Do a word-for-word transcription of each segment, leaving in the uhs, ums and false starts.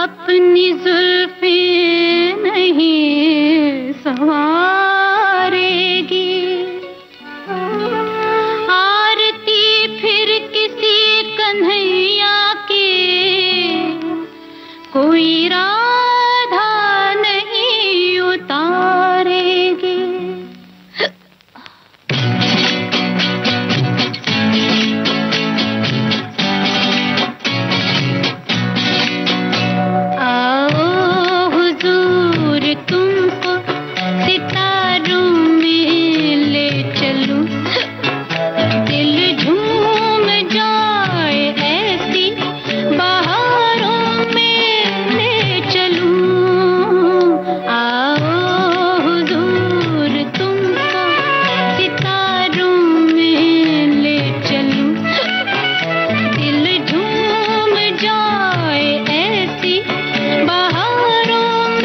अपनी जुल्फे नहीं संवारेगी, आरती फिर किसी कन्हैया की कोई राधा नहीं उतारेगी। तुमको सितारों में ले चलूं, दिल झूम जाए ऐसी बहारों में ले चलूं। आओ हुजूर तुमको सितारों में ले चलूं, दिल झूम जाए ऐसी बहारों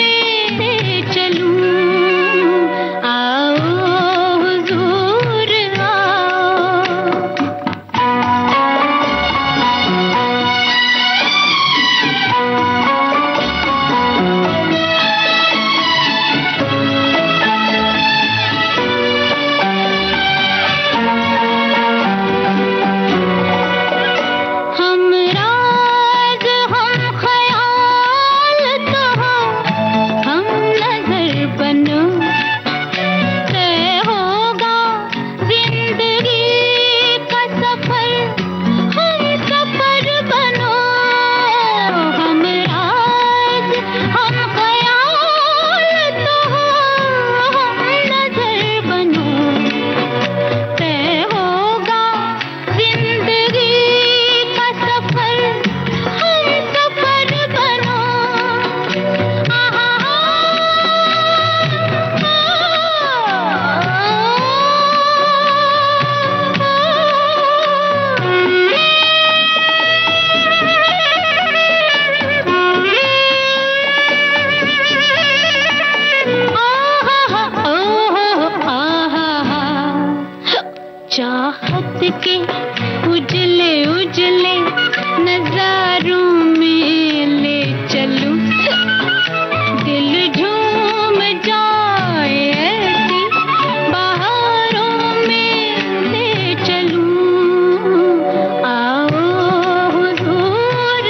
चाहत के उजले उजले नजारों में ले चलूं, दिल झूम जाए ऐसी बहारों में ले चलूं। आओ हुजूर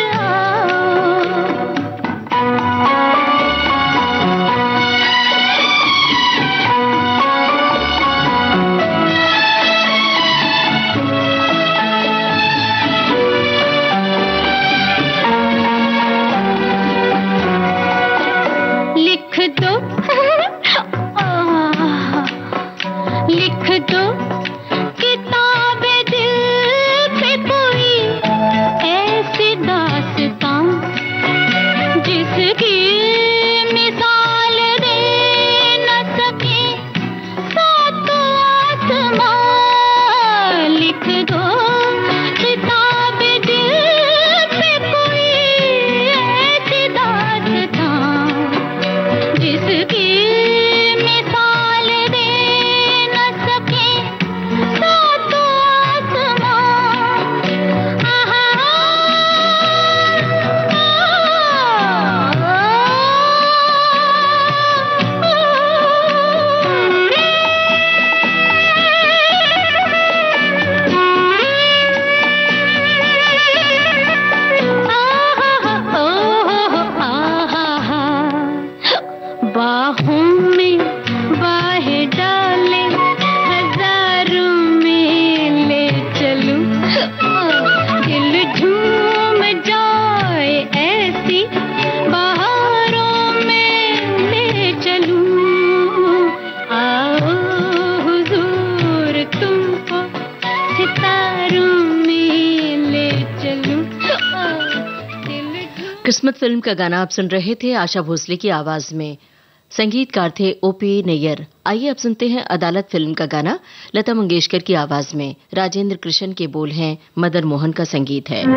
लिख दो लिख दो किताबे दिल पे कोई ऐसी दास्तां जिसकी मिसाल दे न सके सातों आसमां। लिख दो किताबे दिल पे कोई ऐसी दास्तां जिसकी मिसाल दे न सके सातों आसमां। आहा बाहों में बाहें डाले हजारों में ले चलूं, दिल झूम जाए ऐसी बहारों में ले चलूं। आओ हुजूर तुमको सितारों में ले चलूं। किस्मत फिल्म का गाना आप सुन रहे थे आशा भोसले की आवाज में। संगीतकार थे ओपी नैयर। आइए अब सुनते हैं अदालत फिल्म का गाना लता मंगेशकर की आवाज में। राजेंद्र कृष्ण के बोल हैं, मदन मोहन का संगीत है।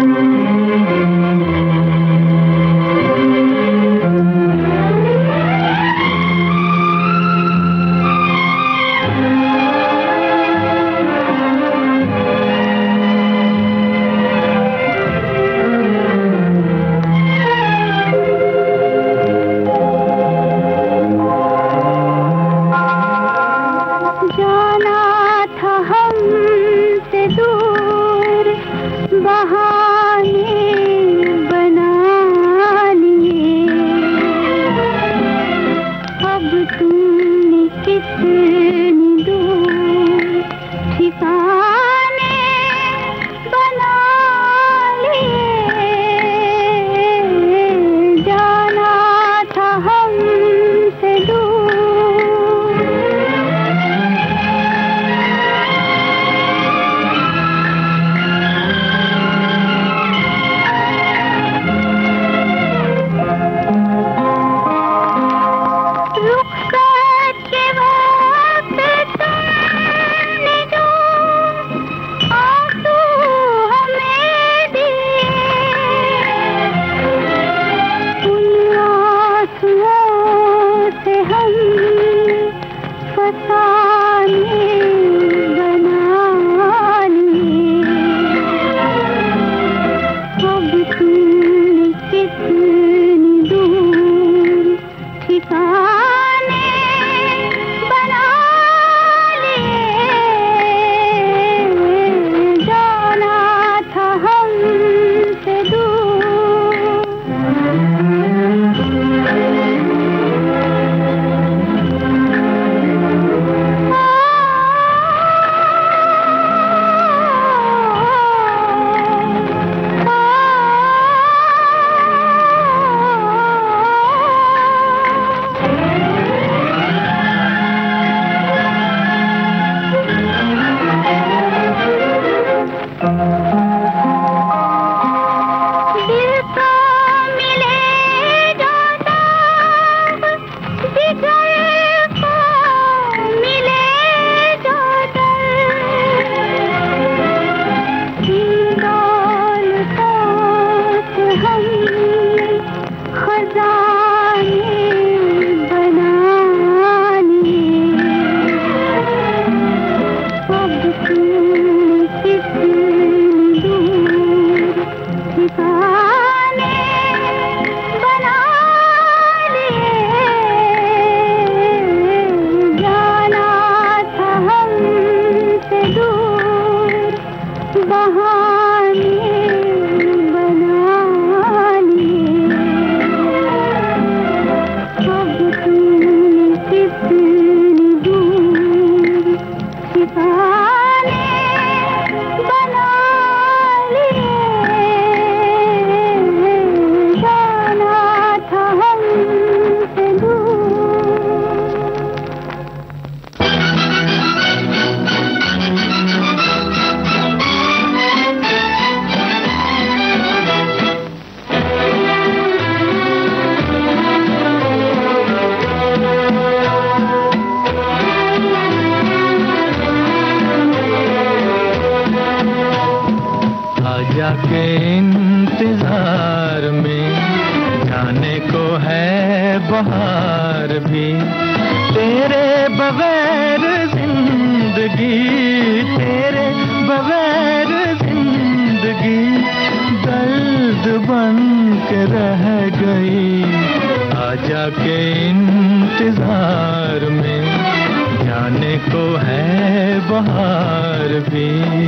इंतजार में, जाने को है बहार भी। तेरे बगैर जिंदगी, तेरे बगैर जिंदगी दर्द बन के रह गई। आजा के इंतजार में, जाने को है बहार भी।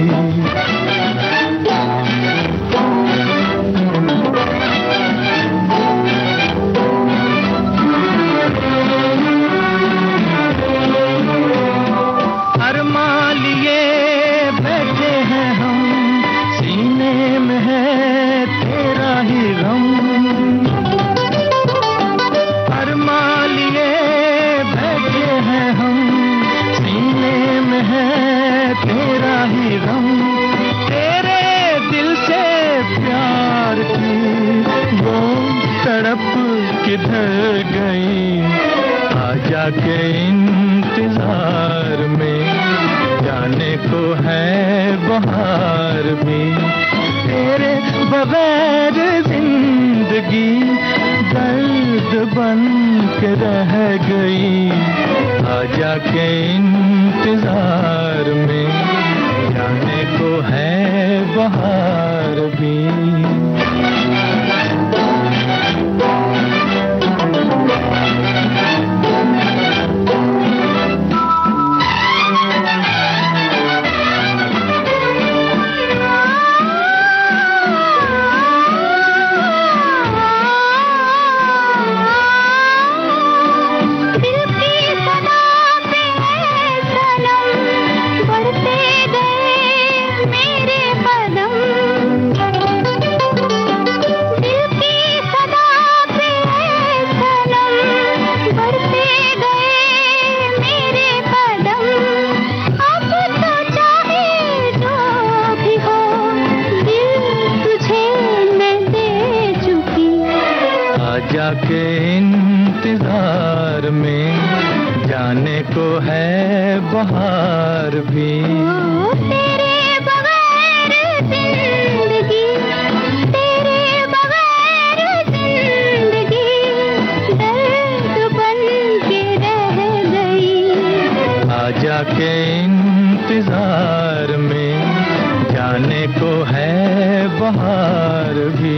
अरमान लिए बैठे हैं हम, सीने में है तेरा ही गम। अरमान लिए बैठे हैं हम, सीने में है तेरा ही गम। तेरे दिल से प्यार की वो तड़प किधर गई। आजा के इंतजार में, जाने को है बहार भी। तेरे बगैर जिंदगी दर्द बन के रह गई। आजा के इंतजार में, जाने को है बहार भी। के इंतजार में, जाने को है बहार भी। तेरे बगैर जिंदगी, तेरे बगैर जिंदगी दर्द बन के रह गई। आजा के इंतजार में, जाने को है बहार भी।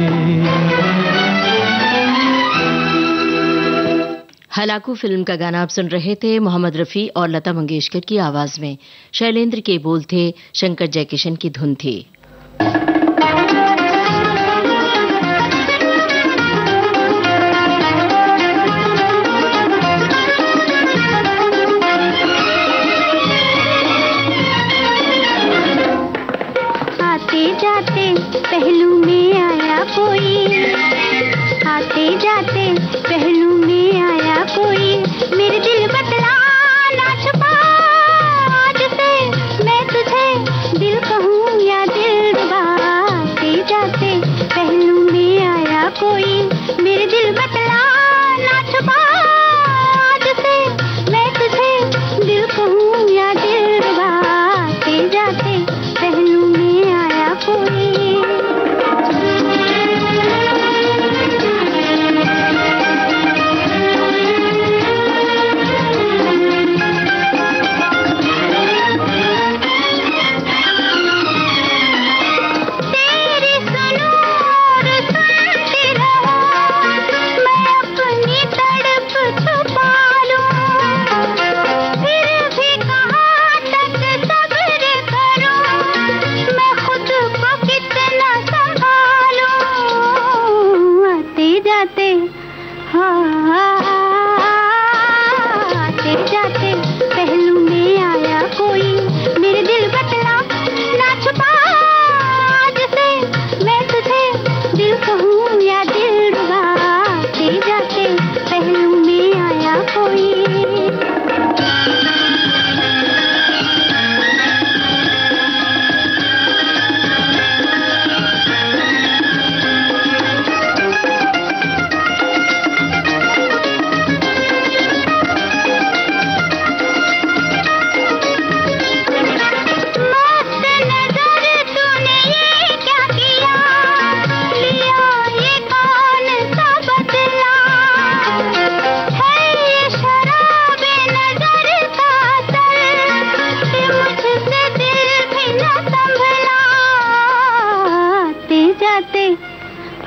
हलाकू फिल्म का गाना आप सुन रहे थे। मोहम्मद रफी और लता मंगेशकर की आवाज में शैलेंद्र के बोल थे, शंकर जयकिशन की धुन थी। आते जाते पहलू में आया कोई, आते जाते पहलू में आया कोई। मेरे दिल बतला ना छुपा, आज से मैं तुझे दिल कहूँ या दिल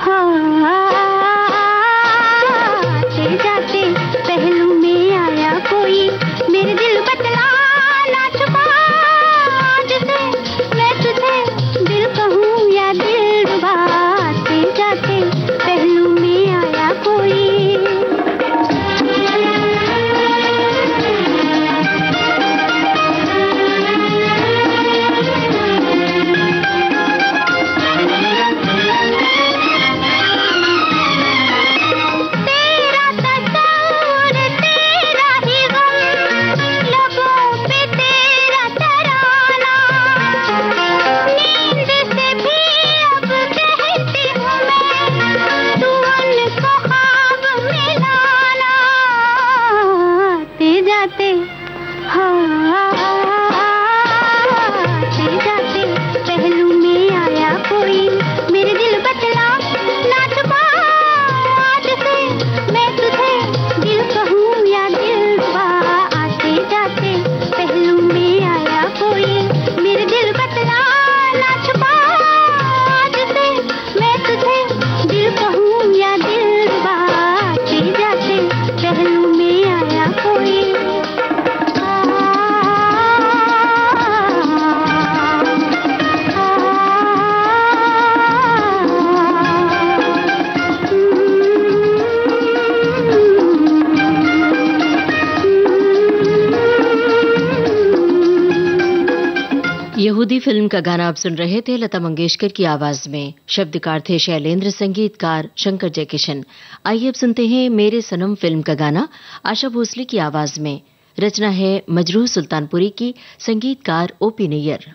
यहूदी फिल्म का गाना आप सुन रहे थे लता मंगेशकर की आवाज में। शब्दकार थे शैलेंद्र, संगीतकार शंकर जयकिशन। आइए अब सुनते हैं मेरे सनम फिल्म का गाना आशा भोसले की आवाज में। रचना है मजरूह सुल्तानपुरी की, संगीतकार ओपी नैयर।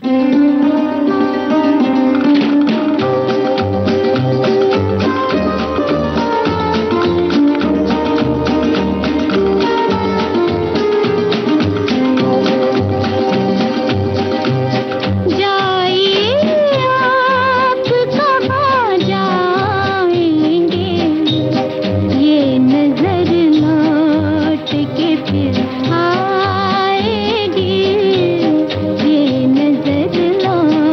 आएगी ये नजर लौट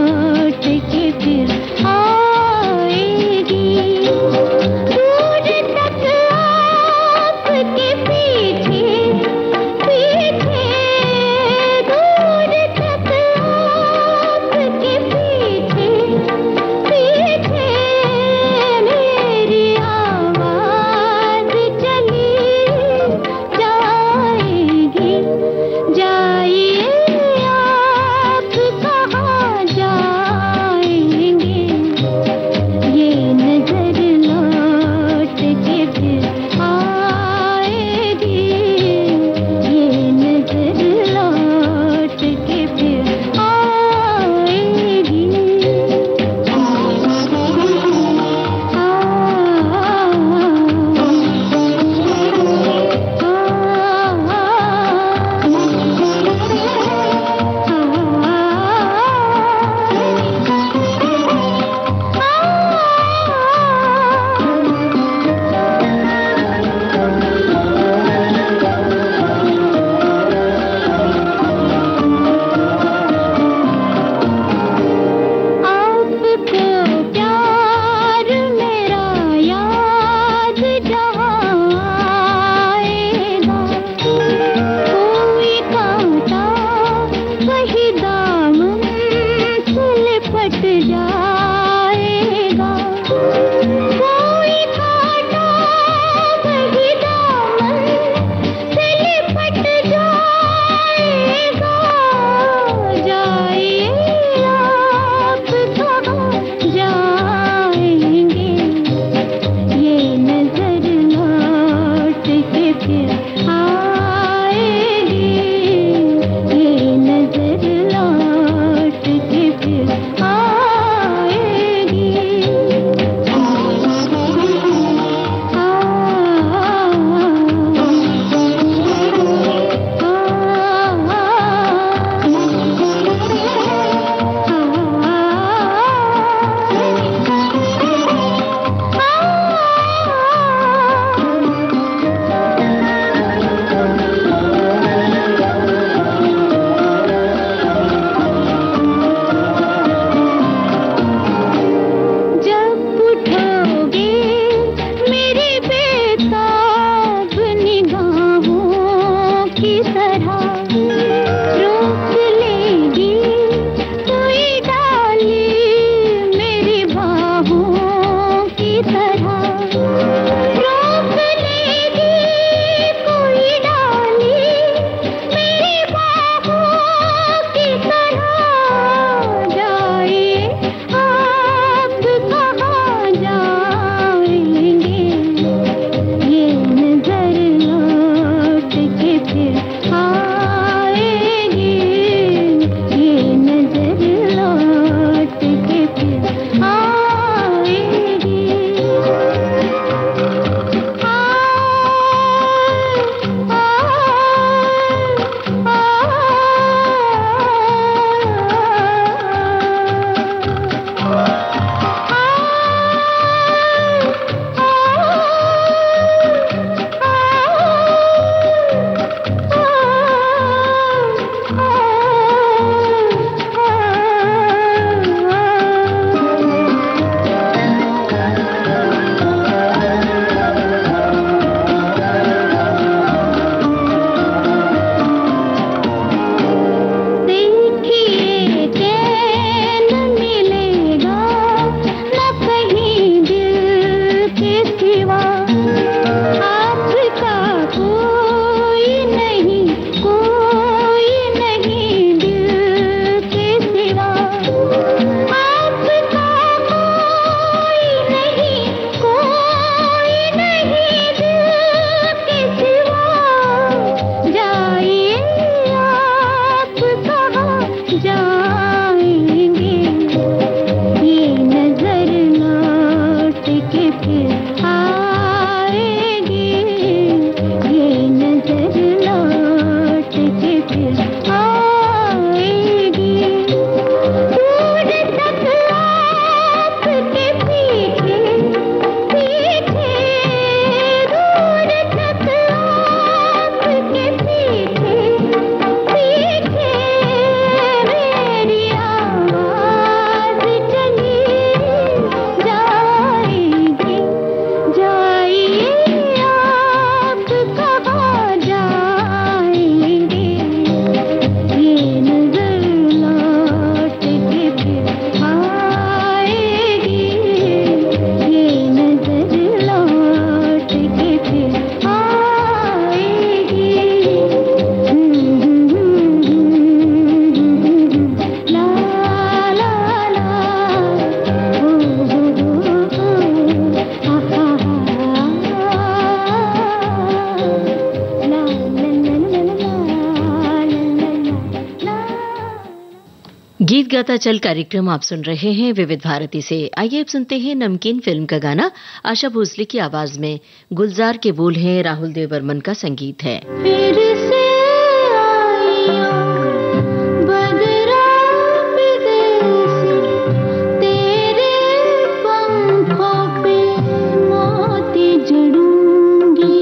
गाता चल कार्यक्रम आप सुन रहे हैं विविध भारती से। आइए अब सुनते हैं नमकीन फिल्म का गाना आशा भोसले की आवाज में। गुलजार के बोल हैं, राहुल देव बर्मन का संगीत है। फिर से आइयो बदरा विदेशी, तेरे पंखों पे मोती जड़ूंगी।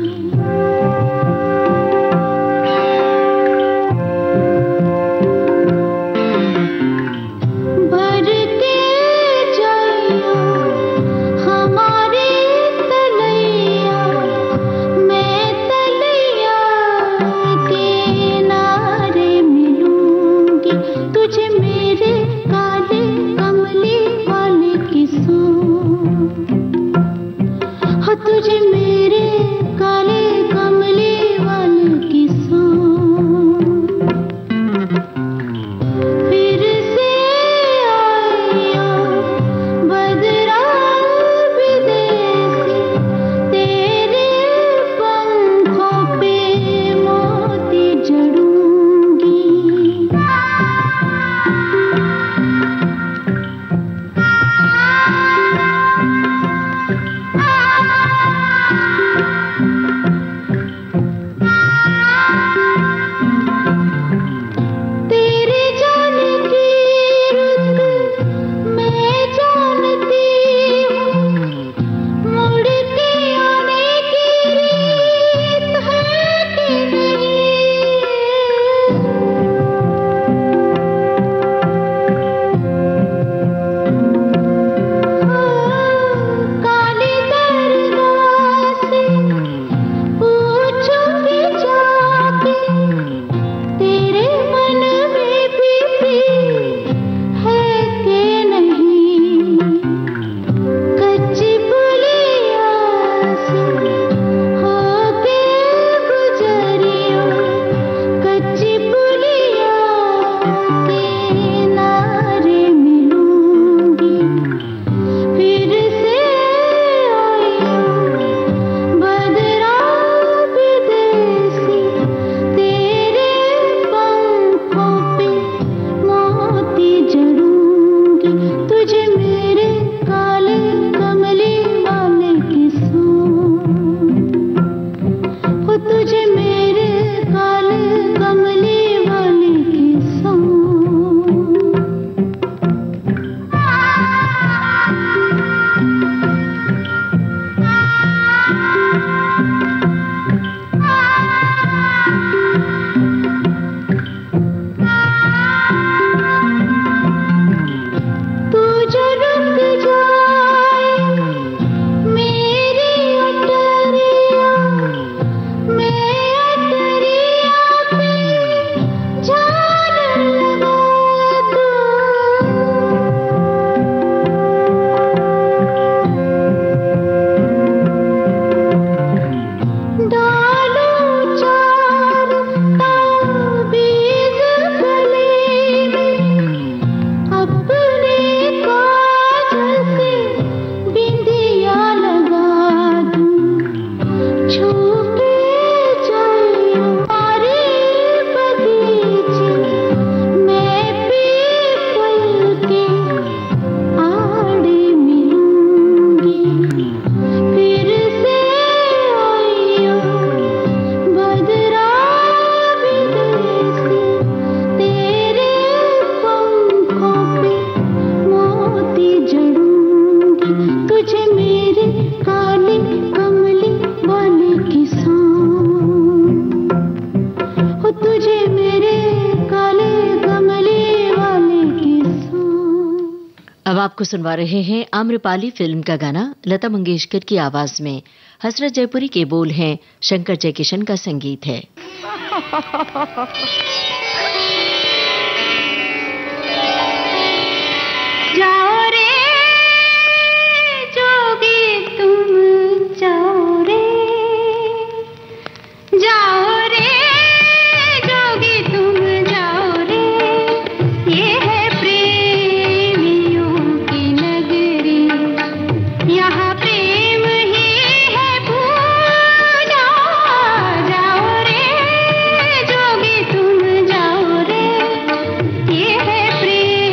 भर के जाइयो हमारी तलैया, मैं तलैया किनारे मिलूंगी। तुझे मेरे काले कमली वाले किस्सों, हो तुझे मेरे काले कमली वाले किस्सों। फिर से आइयो बदरा विदेशी, तेरे पंखों पे मोती जड़ूंगी। तेरे जाने की रुत मैं जानती हूँ, मुड़ के आने की रीत है कि नहीं। काली दरगाह से पूछूंगी जाके, तेरे मन में भी है कि नहीं। कच्ची पुलिया से होके गुजरियो, कच्ची पुलिया किनारे मिलूंगी। फिर से आइयो बदरा विदेशी, तेरे पंखों पे मोती जड़ूंगी। तुझे मेरे काले कमली वाले किस्सों, हो तुझे मेरे काले कमली वाले किस्सों। तू जो रुक जाए मेरी अटरिया, मैं अटरिया पे झालर लगा दूं। डालूं चार ताबीज़ गले में, अपने काजल से बिंदिया लगा दूं। छू के जाइयो हमारे बगीचे, मैं पीपल के आड़े मिलूंगी। फिर से आइयो बदरा विदेशी, तेरे पंखों पे मोती जड़ूंगी। तुझे मेरे काले कमली वाले किस्सों, हो तुझे मेरे काले कमली वाले किस्सों। अब आपको सुनवा रहे हैं आम्रपाली फिल्म का गाना लता मंगेशकर की आवाज में। हसरत जयपुरी के बोल हैं, शंकर जयकिशन का संगीत है। जाओ रे जोगी तुम जाओ रे, जाओ रे जोगी तुम जाओ रे। ये है प्रेमियों की नगरी, यहाँ प्रेम ही है पूजा। जाओ रे जोगी तुम जाओ रे, ये है प्रेम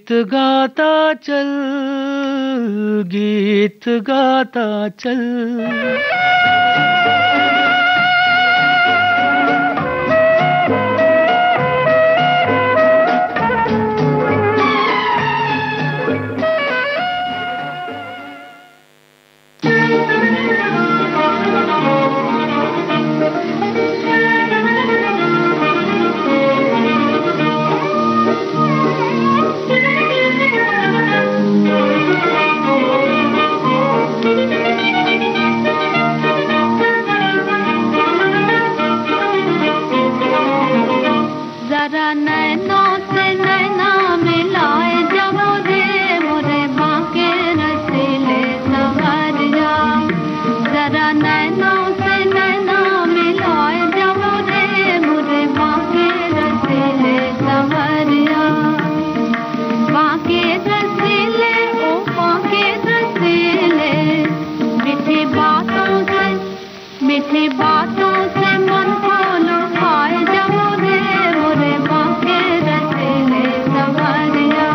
गीत गाता चल, गीत गाता चल। जरा नैनों से नैना मिलाए जब रे मोरे बांके रसीले सवरिया। जरा नैनों से नैना मिलाए जब रे मोरे बांके रसीले सवरिया। बांके रसीले ओ बांके रसीले, मीठी बातों से मीठी बातों से मन को लुभाए जब रे मोरे बांके रसीले सवरिया।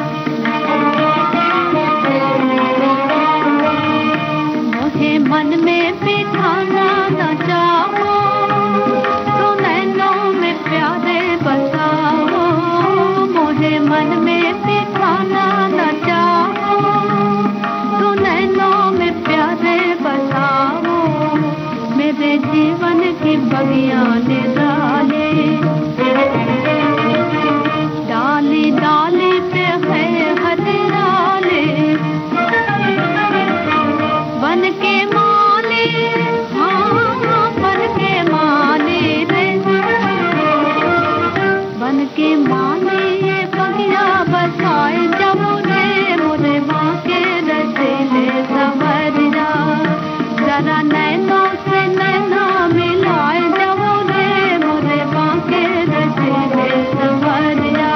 मोहे मन में बिठाना न चाहो, तो नैनों में प्यारे बसाओ। मोहे मन में बिठाना न चाहो, तो नैनों में प्यारे बसाओ। मेरे जीवन की बगिया ने डाले, डाली डाली पे है हरियाले। बन के माली हाँ बन के माली रे, बन के माली ये बगिया बसाए जब रे मोरे बांके रसीले सवरिया। जरा नैनों से नैना मिलाए जब रे मोरे बांके रसीले सवरिया।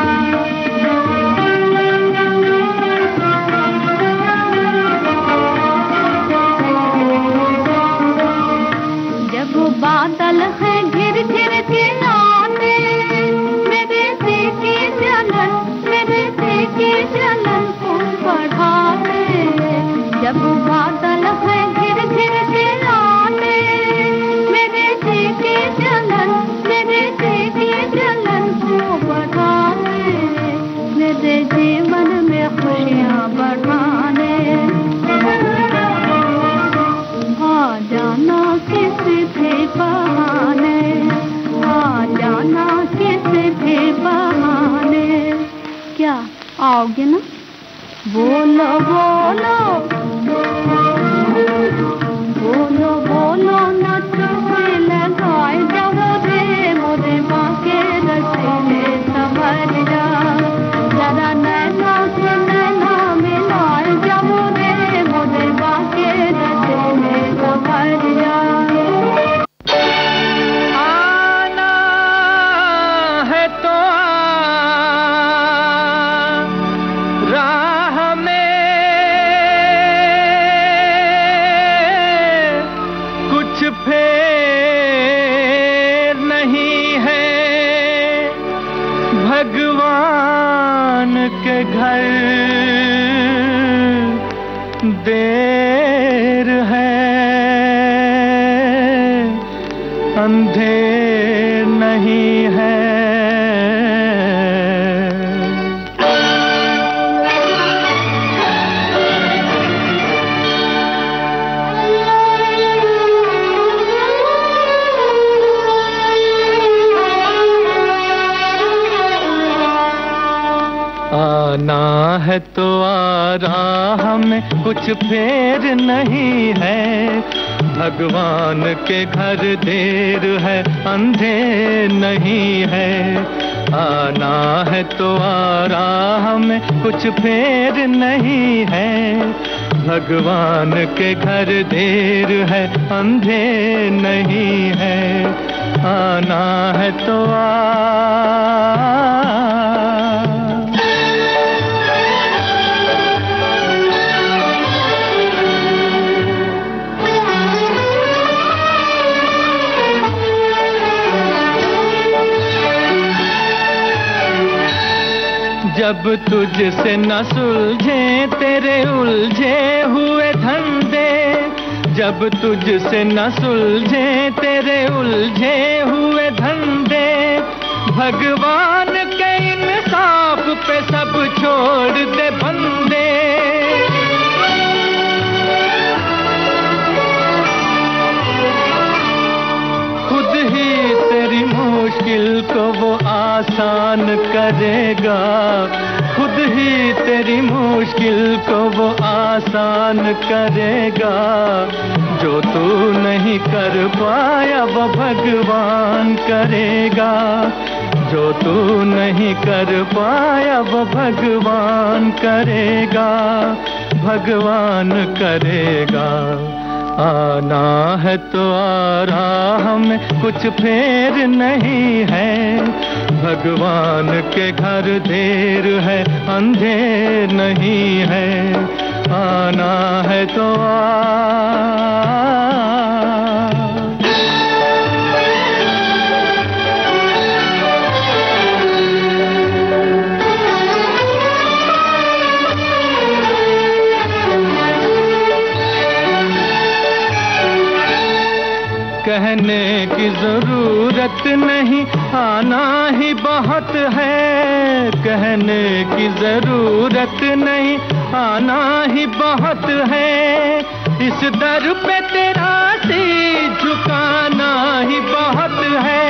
जब बादल है घिर घिर के आते, मेरे दिल की जलन मेरे दिल की जलन को बढ़ाते। जब बादल है घिर घिर के आते, मेरे दिल की जलन मेरे दिल की जलन को बढ़ाते। मेरे जीवन में खुशियाँ बढ़ाने आ जाना किसी भी बहाने, आ जाना किसी भी बहाने। क्या आओगे ना? बोलो बोलो बोलो बोलो न चुपे लगाए जब रे मोरे बांके रसीले सवरिया। जरा नैना से नैना मिलाए जब रे मोरे बांके रसीले सवरिया। आना है तो राह में कुछ फेर नहीं है। भगवान के घर देर है, अंधेर नहीं है। आना है तो आ राह में कुछ फेर नहीं है। भगवान के घर देर है, अंधेर नहीं है। आना है तो आ राह में कुछ फेर नहीं है। भगवान के घर देर है, अंधेर नहीं है। आना है तो आ। जब तुझसे न सुलझे तेरे उलझे हुए धंधे, जब तुझसे न सुलझे तेरे उलझे हुए धंधे, भगवान के इंसाफ पे सब छोड़ दे बंदे। खुद ही तेरी मुश्किल को वो आसान करेगा, खुद ही तेरी मुश्किल को वो आसान करेगा। जो तू नहीं कर पाया वो भगवान करेगा, जो तू नहीं कर पाया वो भगवान करेगा, भगवान करेगा। आना है तो आ रहा, हमें कुछ फेर नहीं है, भगवान के घर देर है अंधेर नहीं है। आना है तो आ कहने की जरूरत नहीं, आना ही बहुत है। कहने की जरूरत नहीं, आना ही बहुत है। इस दर पे तेरा सिर झुकाना ही बहुत है।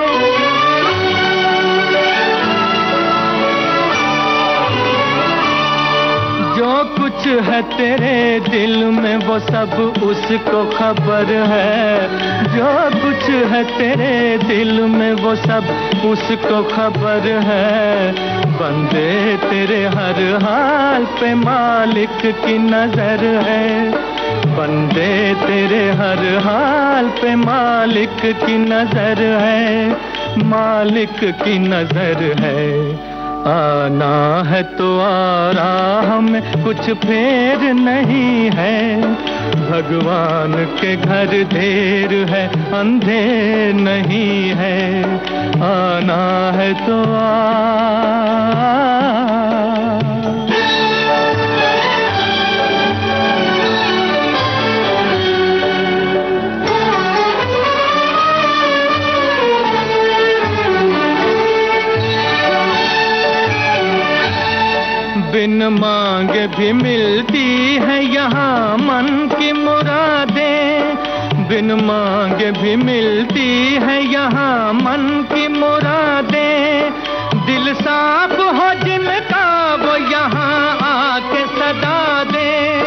जो कुछ है तेरे दिल में वो सब उसको खबर है, जो कुछ है तेरे दिल में वो सब उसको खबर है। बंदे तेरे हर हाल पे मालिक की नजर है, बंदे तेरे हर हाल पे मालिक की नजर है, मालिक की नजर है। आना है तो आ रहा, हमें कुछ फेर नहीं है, भगवान के घर देर है अंधेर नहीं है। आना है तो आ बिन मांगे भी मिलती है यहाँ मन की मुरादें, बिन मांगे भी मिलती है यहाँ मन की मुरादें। दिल साफ हो जिनका वो यहाँ आके सदा दे।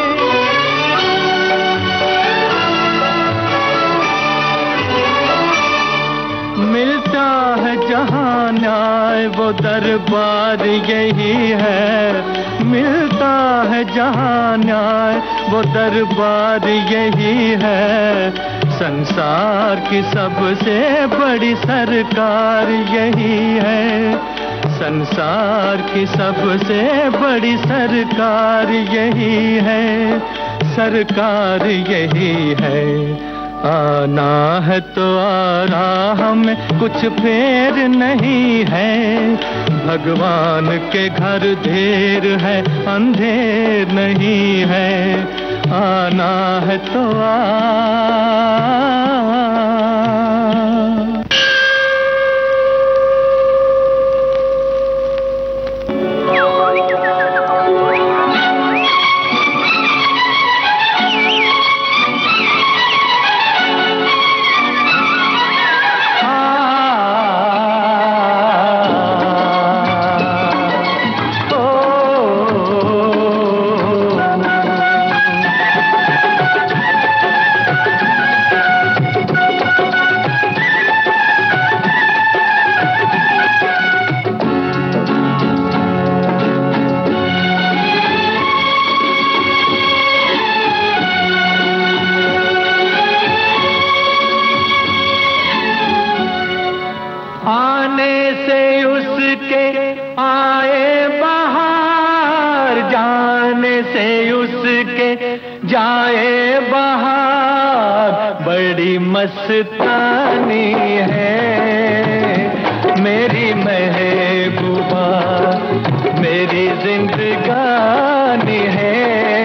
मिलता है जहाँ न्याय वो दरबार यही है, मिलता है जहाँ न्याय वो दरबार यही है। संसार की सबसे बड़ी सरकार यही है, संसार की सबसे बड़ी सरकार यही है, सरकार यही है। आना है तो आ रहा, हमें कुछ फेर नहीं है, भगवान के घर देर है अंधेर नहीं है। आना है तो आ जाए बहार, बड़ी मस्तानी है मेरी महबूबा, मेरी जिंदगानी है,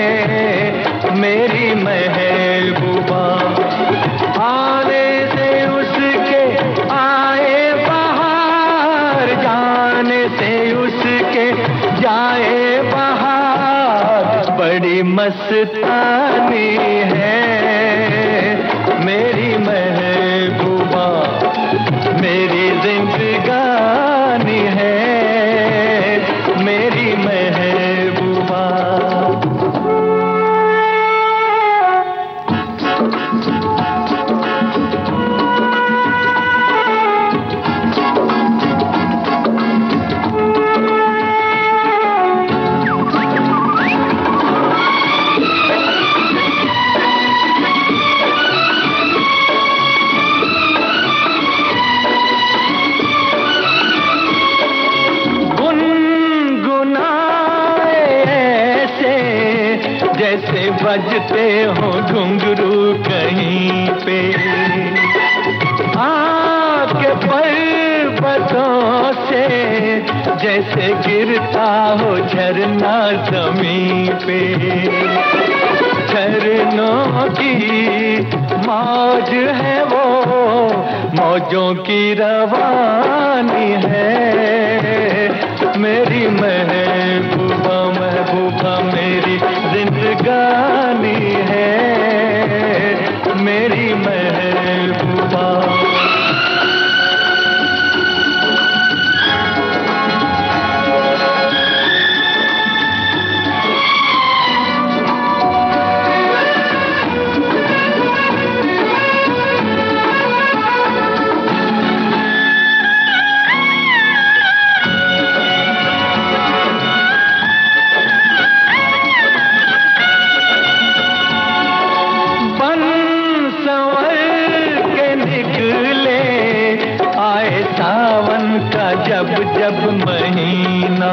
मेरी महबूबा। आने से उसके आए बहार, जाने से उसके जाए बहार। बड़ी मस्तानी है मेरी महबूबा, मेरी जिंदगानी है मेरी महबूबा। जैसे बजते हो घुंघरू कहीं पे, आपके पर्वतों से जैसे गिरता हो झरना जमीन पे। झरनों की मौज है वो, मौजों की रवानी है मेरी महबूबा। महबूबा मेरी जिंदगानी है मेरी महबूबा। जब जब महीना,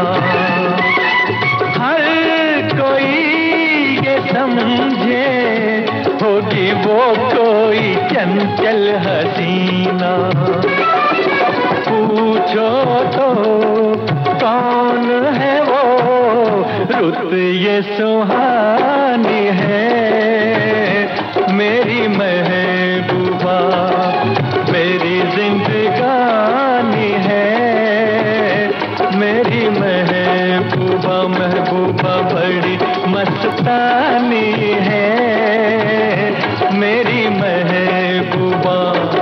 हर कोई ये समझे होगी वो कोई चंचल हसीना। पूछो तो कौन है वो, रुत ये सुहानी है मेरी महबूबा। मेरी जिंदगानी है मेरी महबूबा। महबूबा बड़ी मस्तानी है मेरी महबूबा।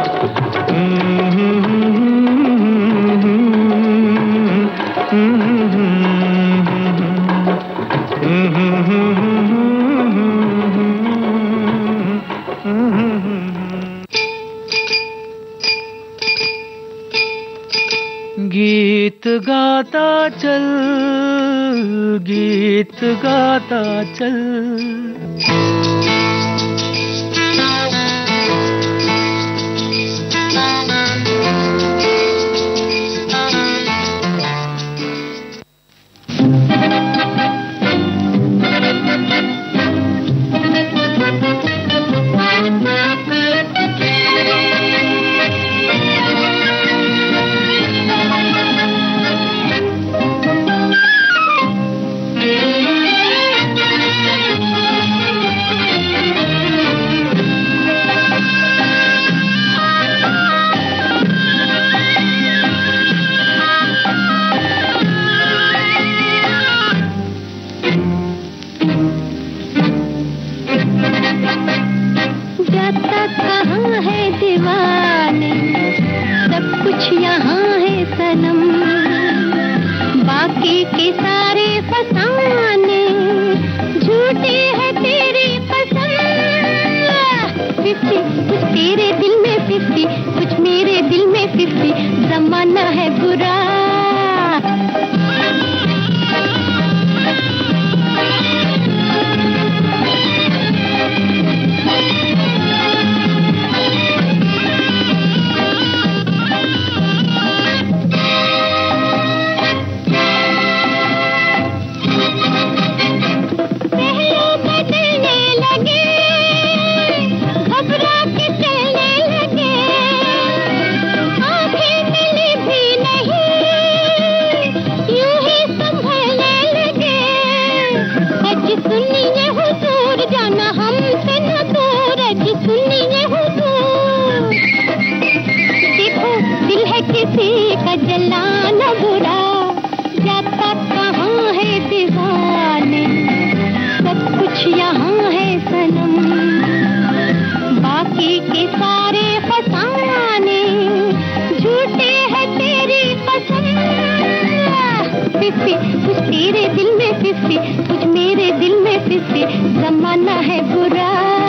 गीत गाता चल, गीत गाता चल, नहीं फिफ्टी, कुछ तेरे दिल में फिफ्टी, कुछ मेरे दिल में फिफ्टी, जमाना है बुरा।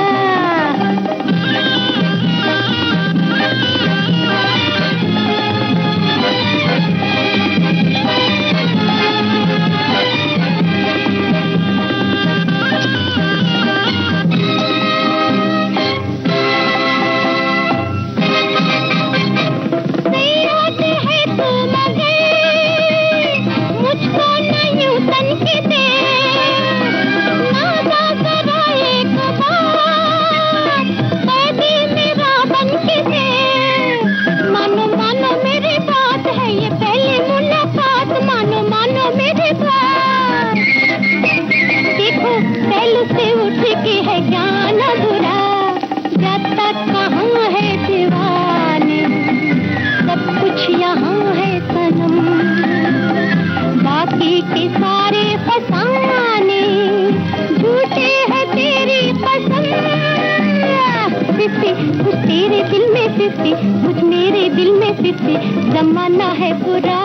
कुछ तेरे दिल में फिफ्टी, कुछ मेरे दिल में फिफ्टी, जमाना है बुरा।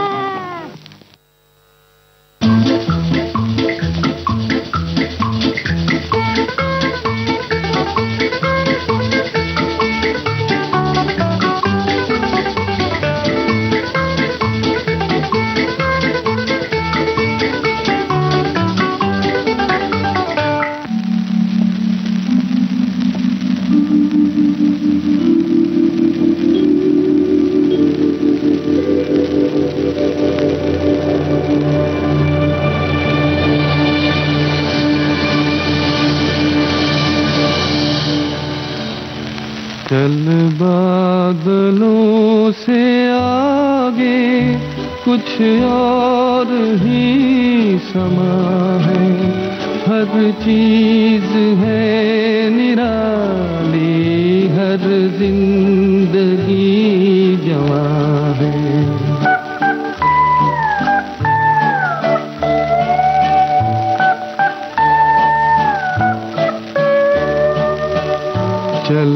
चल बादलों से आगे कुछ और ही समा है, हर चीज है निराली, हर जिंदगी जवां है। चल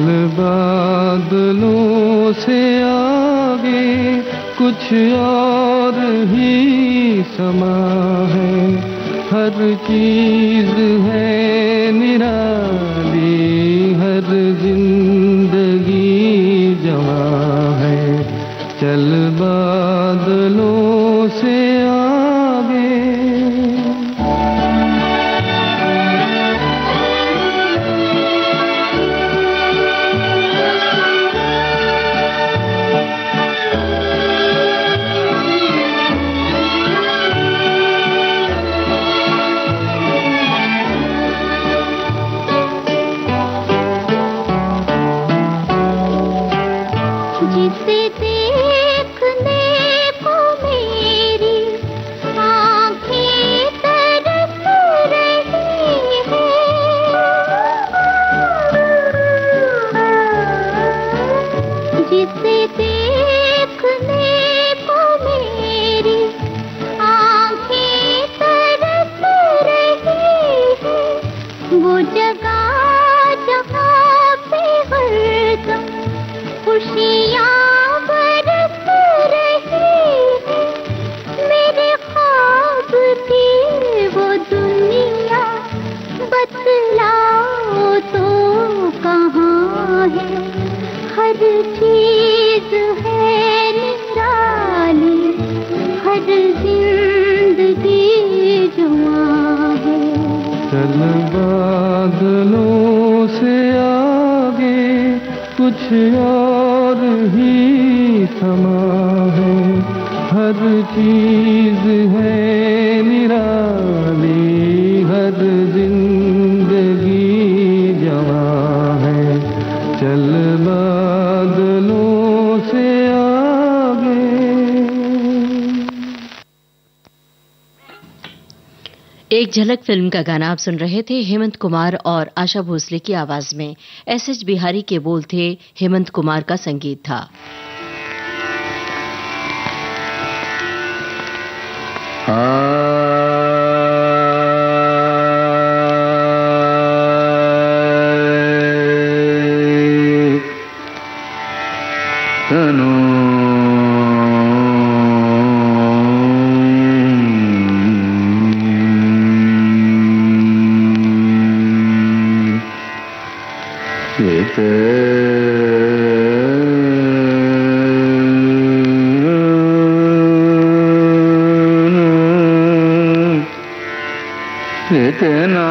बादलों से आगे कुछ और ही समा है, हर चीज है निराली, हर जिंदगी जवां है। चल बादलों से आगे। चल बादलों से आगे कुछ और ही समा है, हर चीज है निराली, हर जिंदगी जवां है। चल बादलों से आगे। एक झलक फिल्म का गाना आप सुन रहे थे हेमंत कुमार और आशा भोसले की आवाज में। एस एच बिहारी के बोल थे, हेमंत कुमार का संगीत था। तनु कितना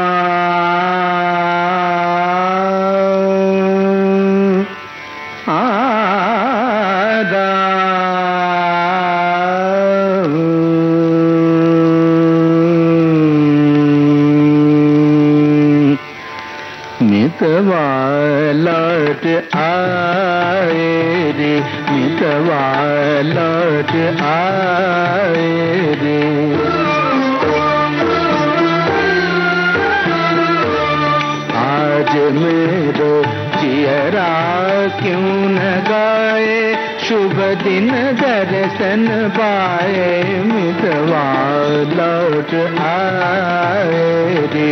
मितवा लौट आए रे, मितवा लौट आए रे। आज मेरो जियरा क्यों न गाए, शुभ दिन दर्शन पाए, मितवा लौट आए रे।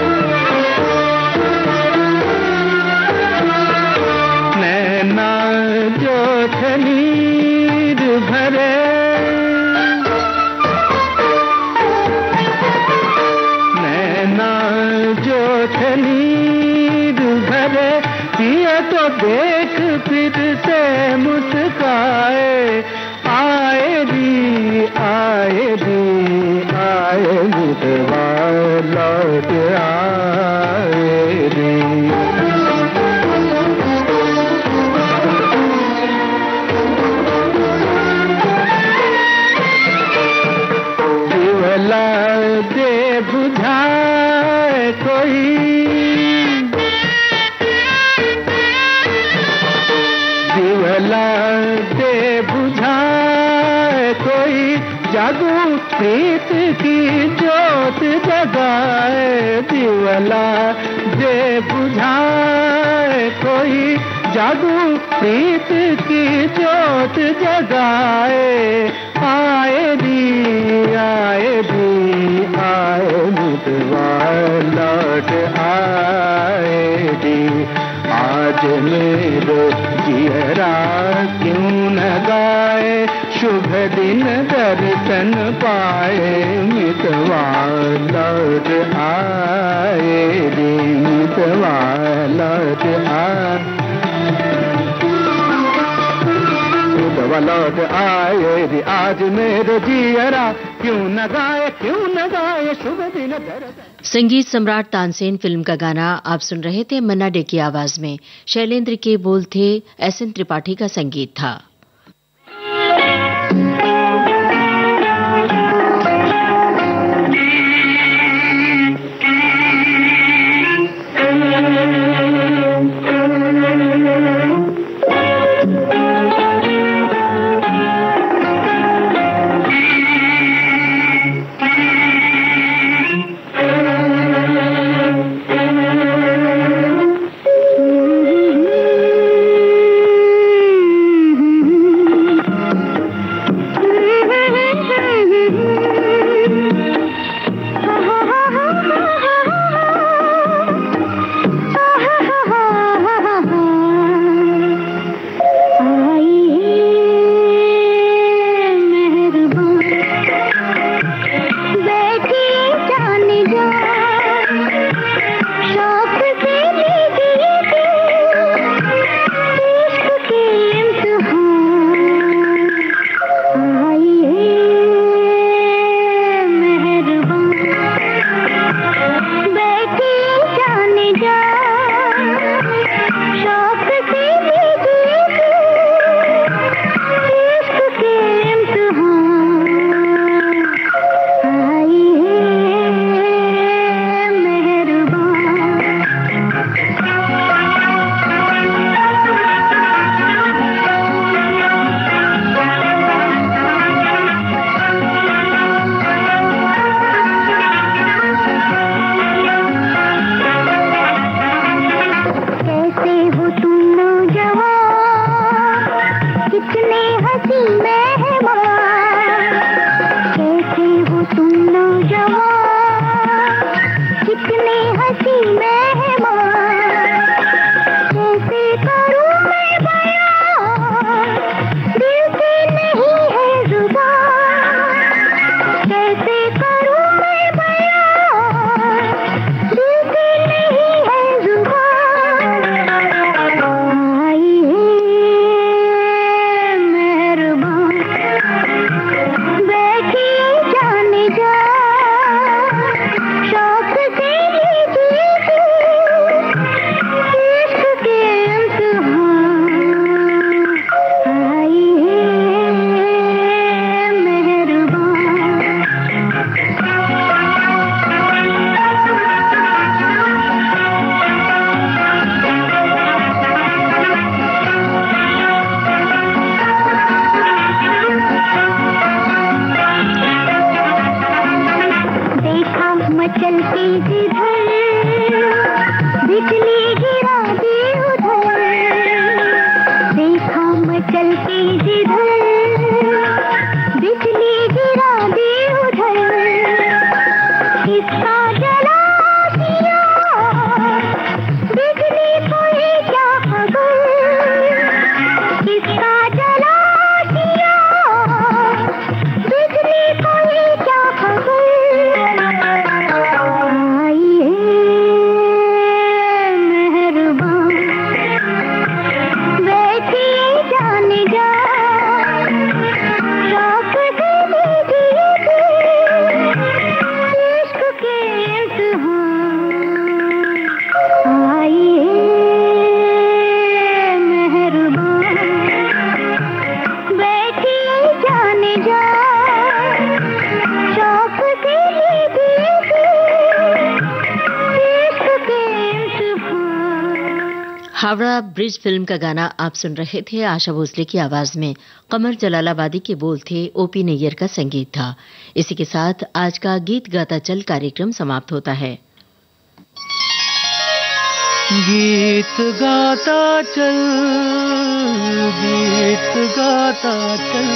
नैना जो नीर भरे, नैना जो नीर भरे, पिया तो देख फिर से मुस्काए, आए री आए री आए, मितवा लौट आए रे। दिवला दे बुझाए कोई, दिवला दे बुझाए कोई, जागू प्रीत की जोत जगाए, दिवला दे बुझाए कोई, जागू प्रीत की जोत जगाए, आए री आए री आए, मितवा लौट आए री। आज मेरो जियरा क्यों न गाए, शुभ दिन दर्शन पाए, मितवा लौट आए रे, मितवा लौट आए, मितवा लौट आए रे। आज मेरो जियरा क्यों न गाए, क्यों न गाए, शुभ दिन दर्शन। संगीत सम्राट तानसेन फिल्म का गाना आप सुन रहे थे मन्ना डे की आवाज में। शैलेंद्र के बोल थे, एस एन त्रिपाठी का संगीत था। चलती जिधर बिजली गिरा दी उधर किसका जला दिया बिजली को ही क्या खबर किसका जला दिया बिजली को ही क्या खबर आइए मेहरबान बैठिए जाने जा शौक से लीजिए इश्क के इम्तिहान आइए मेहरबान बैठिए जाने जा शौक से लीजिए इश्क के इम्तिहान। हावड़ा ब्रिज फिल्म का गाना आप सुन रहे थे। आशा भोसले की आवाज में कमर जलालाबादी के बोल थे, ओपी नैयर का संगीत था। इसी के साथ आज का गीत गाता चल कार्यक्रम समाप्त होता है। गीत गाता चल गीत गाता चल